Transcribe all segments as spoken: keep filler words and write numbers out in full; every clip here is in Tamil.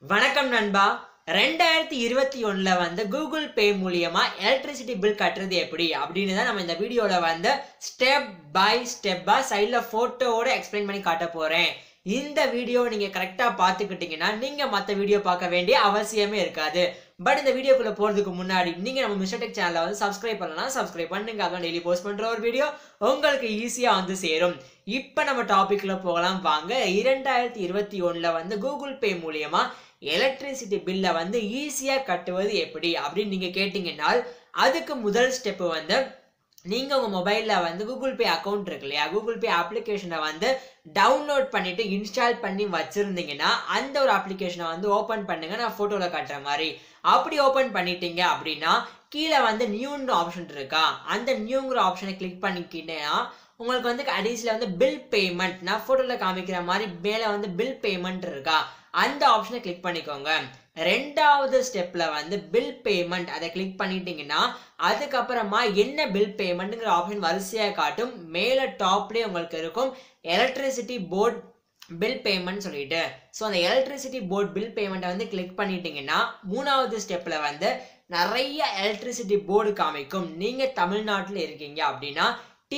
வணக்கம் நண்பா. ரெண்டாயிரத்தி இருபத்தி ஒண்ணுல வந்து கூகுள் பே மூலியமா எலக்ட்ரிசிட்டி பில் கட்டுறது எப்படி அப்படின்னு தான் நம்ம இந்த வீடியோல வந்து ஸ்டெப் பை ஸ்டெப்பா சைட்ல போட்டோவோட எக்ஸ்பிளைன் பண்ணி காட்ட போறேன். இந்த வீடியோ நீங்க கரெக்டா பாத்துக்கிட்டீங்கன்னா நீங்க மத்த வீடியோ பார்க்க வேண்டிய அவசியமே இருக்காது. பட் இந்த வீடியோக்குள்ள போறதுக்கு முன்னாடி நீங்க நம்ம மிஸ்டர் டெக் சேனலை வந்து சப்ஸ்கிரைப் பண்ணலாம், சப்ஸ்கிரைப் பண்ணுங்க. அதான் டெய்லி போஸ்ட் பண்ற ஒரு வீடியோ உங்களுக்கு ஈஸியா வந்து சேரும். இப்ப நம்ம டாபிக்ல போகலாம் வாங்க. இரண்டாயிரத்தி இருபத்தி ஒண்ணுல வந்து கூகுள் பே மூலியமா எலக்ட்ரிசிட்டி பில்லை வந்து ஈஸியா கட்டுவது எப்படி அப்படின்னு நீங்க கேட்டீங்கன்னா அதுக்கு முதல் ஸ்டெப் வந்து நீங்க உங்க மொபைல்ல வந்து கூகுள் பே அக்கௌண்ட் இருக்கு இல்லையா, கூகுள் பே அப்ளிகேஷனை வந்து டவுன்லோட் பண்ணிட்டு இன்ஸ்டால் பண்ணி வச்சிருந்தீங்கன்னா அந்த ஒரு அப்ளிகேஷனை வந்து ஓபன் பண்ணுங்க. நான் போட்டோல காட்டுற மாதிரி அப்படி ஓபன் பண்ணிட்டீங்க அப்படின்னா கீழே வந்து நியூன்ற ஆப்ஷன் இருக்கா, அந்த நியூங்கிற ஆப்ஷனை கிளிக் பண்ணிக்கிட்டேன்னா உங்களுக்கு வந்து கடைசியில வந்து பில் பேமெண்ட், நான் போட்டோல காமிக்கிற மாதிரி மேல வந்து பில் பேமெண்ட் இருக்கா, அந்த ஆப்ஷனை கிளிக் பண்ணிக்கோங்க. ரெண்டாவது ஸ்டெப்ல வந்து பில் பேமெண்ட் அதை கிளிக் பண்ணிட்டீங்கன்னா அதுக்கப்புறமா என்ன பில் பேமெண்ட்ங்கிற ஆப்ஷன் வரிசையா காட்டும். மேல டாப்லயே உங்களுக்கு இருக்கும் எலக்ட்ரிசிட்டி போர்ட் பில் பேமெண்ட் சொல்லிட்டு. ஸோ அந்த எலக்ட்ரிசிட்டி போர்ட் பில் பேமெண்ட்டை வந்து கிளிக் பண்ணிட்டீங்கன்னா மூணாவது ஸ்டெப்ல வந்து நிறைய எலக்ட்ரிசிட்டி போர்டு காமிக்கும். நீங்க தமிழ்நாட்டில் இருக்கீங்க அப்படின்னா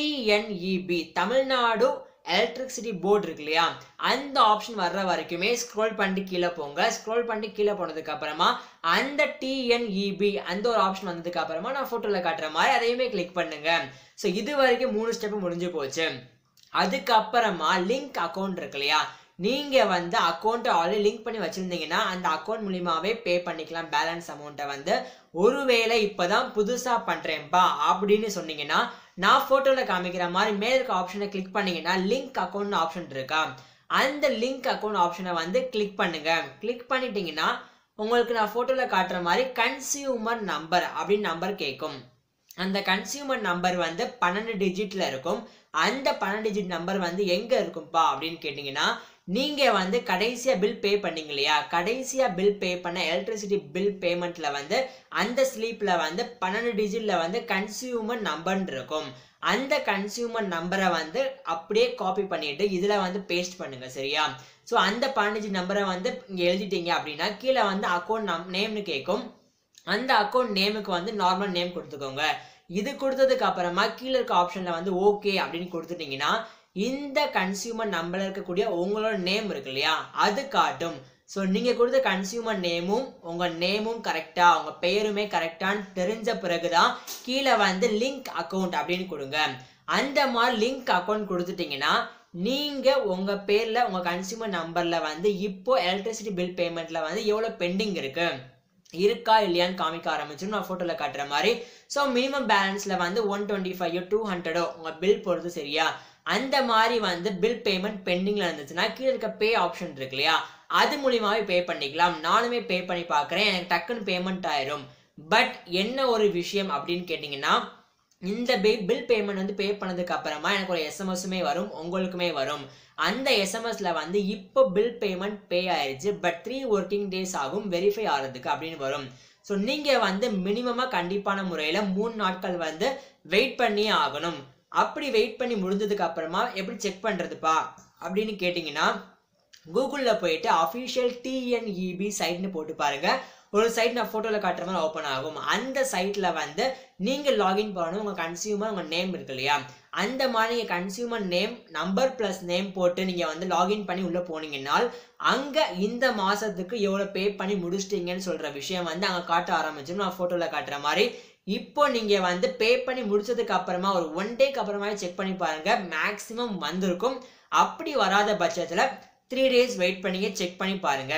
டிஎன்இபி தமிழ்நாடு எலக்ட்ரிசிட்டி போர்டு இருக்கு இல்லையா, அந்த ஆப்ஷன் வர்ற வரைக்குமே ஸ்க்ரோல் பண்ணிட்டு கீழே போங்க. ஸ்க்ரோல் பண்ணிட்டு கீழே போனதுக்கு அப்புறமா அந்த டிஎன்இபி அந்த ஒரு ஆப்ஷன் வந்ததுக்கு அப்புறமா நான் போட்டோல காட்டுற மாதிரி அதையுமே கிளிக் பண்ணுங்க. ஸோ இது வரைக்கும் மூணு ஸ்டெப் முடிஞ்சு போச்சு. அதுக்கப்புறமா லிங்க் அக்கௌண்ட் இருக்கு இல்லையா, நீங்க வந்து அக்கௌண்ட் ஆல்ரெடி லிங்க் பண்ணி வச்சிருந்தீங்கன்னா அந்த அக்கௌண்ட் மூலியமாவே பே பண்ணிக்கலாம் பேலன்ஸ் அமௌண்ட்டை வந்து. ஒருவேளை இப்பதான் புதுசா பண்றேன்ப்பா அப்படின்னு சொன்னீங்கன்னா நான் போட்டோல காமிக்கிற மாதிரி மேல இருக்க ஆப்ஷனை கிளிக் பண்ணீங்கன்னா லிங்க் அக்கௌண்ட் ஆப்ஷன் இருக்கா, அந்த லிங்க் அக்கௌண்ட் ஆப்ஷனை வந்து கிளிக் பண்ணுங்க. கிளிக் பண்ணிட்டீங்கன்னா உங்களுக்கு நான் போட்டோல காட்டுற மாதிரி கன்சியூமர் நம்பர் அப்படின்னு நம்பர் கேட்கும். அந்த கன்சியூமர் நம்பர் வந்து பன்னெண்டு டிஜிட்ல இருக்கும். அந்த பன்னெண்டு டிஜிட் நம்பர் வந்து எங்க இருக்கும்பா அப்படின்னு கேட்டீங்கன்னா நீங்க வந்து கடைசியா பில் பே பண்ணீங்க இல்லையா, கடைசியா பில் பே பண்ண எலக்ட்ரிசிட்டி பில் பேமெண்ட்ல வந்து அந்த ஸ்லீப்ல வந்து பன்னெண்டு டிஜிட்ல வந்து கன்சியூமர் நம்பர் இருக்கும். அந்த கன்சியூமர் நம்பரை வந்து அப்படியே காப்பி பண்ணிட்டு இதுல வந்து பேஸ்ட் பண்ணுங்க சரியா. ஸோ அந்த பன்னெண்டு டிஜிட் நம்பரை வந்து இங்க எழுதிட்டீங்க அப்படின்னா கீழே வந்து அக்கௌண்ட் நேம்னு கேட்கும். அந்த அக்கௌண்ட் நேமுக்கு வந்து நார்மல் நேம் கொடுத்துக்கோங்க. இது கொடுத்ததுக்கு அப்புறமா கீழே இருக்க ஆப்ஷன்ல வந்து ஓகே அப்படின்னு கொடுத்துட்டீங்கன்னா இந்த கன்சியூமர் நம்பர்ல இருக்கக்கூடிய உங்களோட நேம் இருக்கு இல்லையா அது காட்டும். ஸோ நீங்க கொடுத்த கன்சியூமர் நேமும் உங்க நேமும் கரெக்டா உங்க பெயருமே கரெக்டான்னு தெரிஞ்ச பிறகுதான் கீழே வந்து லிங்க் அக்கௌண்ட் அப்படின்னு கொடுங்க. அந்த மாதிரி லிங்க் அக்கௌண்ட் கொடுத்துட்டீங்கன்னா நீங்க உங்க பேர்ல உங்க கன்சியூமர் நம்பர்ல வந்து இப்போ எலக்ட்ரிசிட்டி பில் பேமெண்ட்ல வந்து எவ்வளவு பெண்டிங் இருக்கு இருக்கா இல்லையான்னு காமிக்க ஆரம்பிச்சிடும் நான் போட்டோல காட்டுற மாதிரி. ஸோ மினிமம் பேலன்ஸ்ல வந்து ஒன் டுவெண்ட்டி ஃபைவ் டூ ஹண்ட்ரடோ உங்க பில் பொறுத்து சரியா. அந்த மாதிரி வந்து பில் பேமெண்ட் பெண்டிங்ல இருந்துச்சுன்னா கீழே இருக்க பே ஆப்ஷன் இருக்கு இல்லையா அது மூலியமாவே பே பண்ணிக்கலாம். நானுமே பே பண்ணி பார்க்குறேன், எனக்கு டக்குன்னு பேமெண்ட் ஆயிரும். பட் என்ன ஒரு விஷயம் அப்படின்னு கேட்டிங்கன்னா இந்த பில் பேமெண்ட் வந்து பே பண்ணதுக்கு அப்புறமா எனக்கு ஒரு எஸ்எம்எஸ்மே வரும், உங்களுக்குமே வரும். அந்த எஸ்எம்எஸ்ல வந்து இப்போ பில் பேமெண்ட் பே ஆயிடுச்சு பட் த்ரீ ஒர்க்கிங் டேஸ் ஆகும் வெரிஃபை ஆகிறதுக்கு அப்படின்னு வரும். ஸோ நீங்க வந்து மினிமமா கண்டிப்பான முறையில மூணு நாட்கள் வந்து வெயிட் பண்ணி ஆகணும். அப்படி வெயிட் பண்ணி முடிஞ்சதுக்கு அப்புறமா எப்படி செக் பண்றதுப்பா அப்படின்னு கேட்டீங்கன்னா கூகுள்ல போயிட்டு அஃபிஷியல் டிஎன்இபி சைட்னு போட்டு பாருங்க. ஒரு சைட் நான் போட்டோல காட்டுற மாதிரி ஓப்பன் ஆகும். அந்த சைட்ல வந்து நீங்க லாகின் பண்ணணும். உங்க கன்சியூமர் உங்க நேம் இருக்கு இல்லையா, அந்த மாதிரி நீங்க consumer name number plus name போட்டு நீங்க வந்து லாகின் பண்ணி உள்ள போனீங்கன்னா அங்க இந்த மாசத்துக்கு எவ்வளவு பே பண்ணி முடிச்சிட்டீங்கன்னு சொல்ற விஷயம் வந்து அங்க காட்ட ஆரம்பிச்சிடும். நான் போட்டோல காட்டுற மாதிரி இப்போ நீங்க வந்து பே பண்ணி முடிச்சதுக்கு அப்புறமா ஒரு ஒன் டேக்கு அப்புறமா செக் பண்ணி பாருங்க, மேக்சிமம் வந்திருக்கும். அப்படி வராத பட்சத்துல த்ரீ டேஸ் வெயிட் பண்ணி செக் பண்ணி பாருங்க.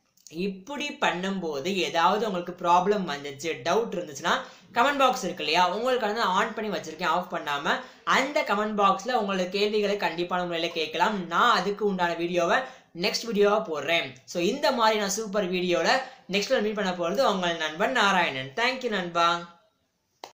இப்படி பண்ணும்போது ஏதாவது உங்களுக்கு ப்ராப்ளம் வந்துச்சு டவுட் இருந்துச்சுன்னா கமெண்ட் பாக்ஸ் இருக்கு இல்லையா, உங்களுக்கு வந்து ஆன் பண்ணி வச்சிருக்கேன் ஆஃப் பண்ணாம, அந்த கமெண்ட் பாக்ஸ்ல உங்களோட கேள்விகளை கண்டிப்பான முறையில கேட்கலாம். நான் அதுக்கு உண்டான வீடியோவை நெக்ஸ்ட் வீடியோவா போடுறேன். ஸோ இந்த மாதிரி நான் சூப்பர் வீடியோல நெக்ஸ்ட் மீட் பண்ண போறது உங்கள் நண்பன் நாராயணன். தேங்க்யூ நண்பா.